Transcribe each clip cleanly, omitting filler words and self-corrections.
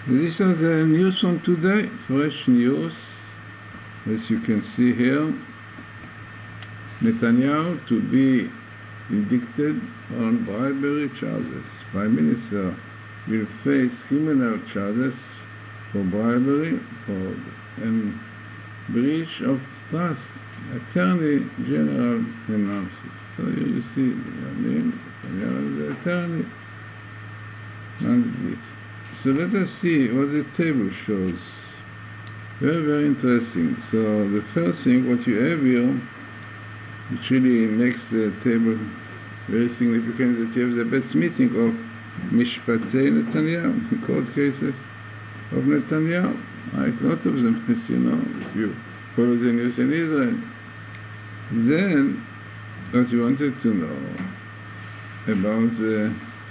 These are the news from today, fresh news. As you can see here, Netanyahu to be indicted on bribery charges. Prime Minister will face criminal charges for bribery and breach of trust. Attorney General announces. So you see, Netanyahu is the attorney. So let us see what the table shows. Very, very interesting. So the first thing, what you have here, which really makes the table very significant, that you have the best meeting of Mishpatei Netanyahu, court cases of Netanyahu. Like a lot of them, as you know, if you follow the news in Israel. Then, what you wanted to know about the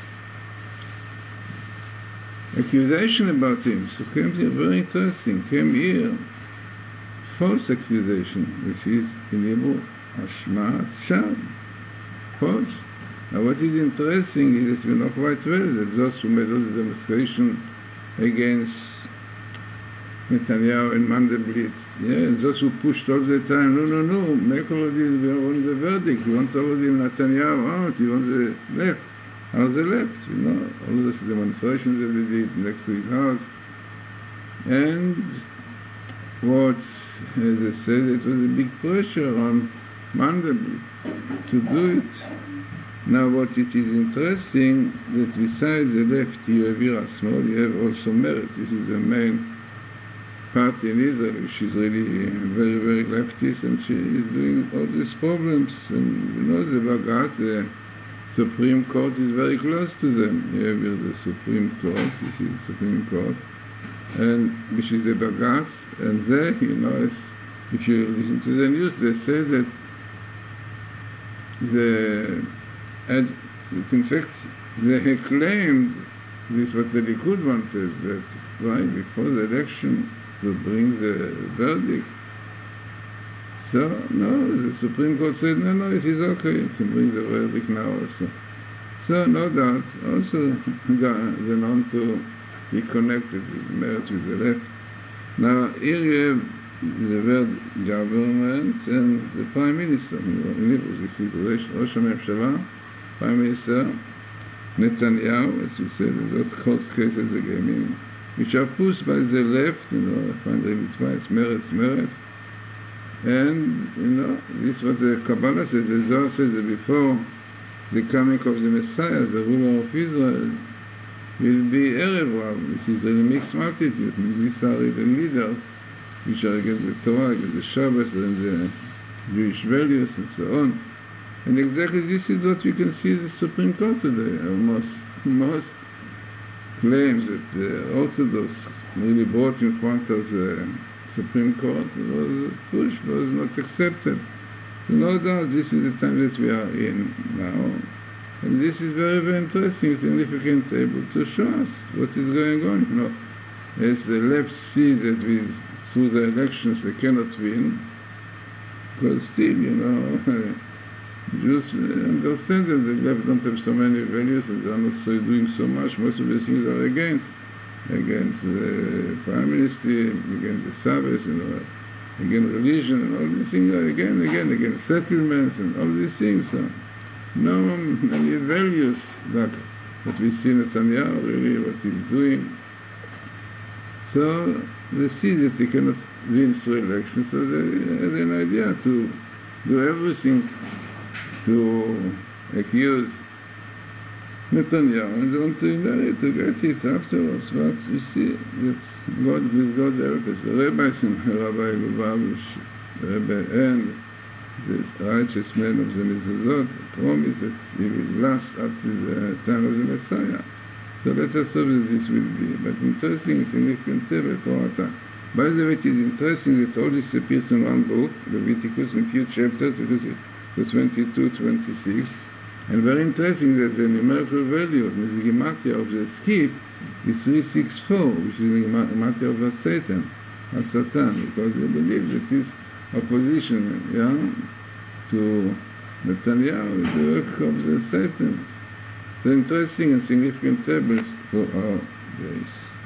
accusation about him. So came here, very interesting, came here, false accusation, which is in Hebrew, Ashmat Sham. False. Now what is interesting is we know quite well that those who made all the demonstration against Netanyahu and Mandelblit, and those who pushed all the time, no, make all of this, we want the verdict, we want all of them Netanyahu out, we want the left. Are the left, all those demonstrations that they did next to his house. And what, as I said, it was a big pressure on Mandelblit to do it. Now what it is interesting, that besides the left you have here small, you have also Meretz. This is the main party in Israel, which is really very, very leftist, and she is doing all these problems. And the Bagat, the Supreme Court is very close to them. You have here the Supreme Court, this is the Supreme Court, and which is the Bagatz, and they, if you listen to the news, they say that in fact, they claimed this what the Likud wanted, that right before the election to bring the verdict. So, no, the Supreme Court said, no, it is okay, you can bring the verdict now also. So, no doubt, also the known to be connected with Meretz, with the left. Now, here you have the word government and the Prime Minister. This is Rosh HaMemshala, Prime Minister Netanyahu, as we said, those court cases again, which are pushed by the left, finally twice, Meretz. And, this is what the Kabbalah says. The Zohar says that before the coming of the Messiah, the ruler of Israel, will be Erev Rav, which is a mixed multitude. These are the leaders, which are against the Torah, against the Shabbos, and the Jewish values, and so on. And exactly this is what we can see in the Supreme Court today. Most claims that the Orthodox really brought in front of the Supreme Court was pushed, was not accepted. So no doubt this is the time that we are in now. And this is very, very interesting, significant, able to show us what is going on. As the left sees that through the elections they cannot win, because still, Jews understand that the left don't have so many values and they are not so doing so much. Most of the things are against the Prime Minister, against the Sabbath, against religion, and all these things are against settlements and all these things. So no many values like what we see Netanyahu, really, what he's doing. So they see that they cannot win through elections, so they had an idea to do everything to accuse Netanyahu and want to get it afterwards. But you see that with God help us, the rabbis and Rabbi Lubavitch, and the righteous man of the Mezuzot promise that he will last up to the time of the Messiah. So let us hope that this will be. But interesting, significant table for our time. By the way, it is interesting that all this appears in one book, Leviticus, in few chapters, because the 22, 26. And very interesting that the numerical value of the gematria of the skip is 364, which is the gematria of Satan, Satan, because they believe that his opposition, to Netanyahu is the work of the Satan. So interesting and significant tables for our days.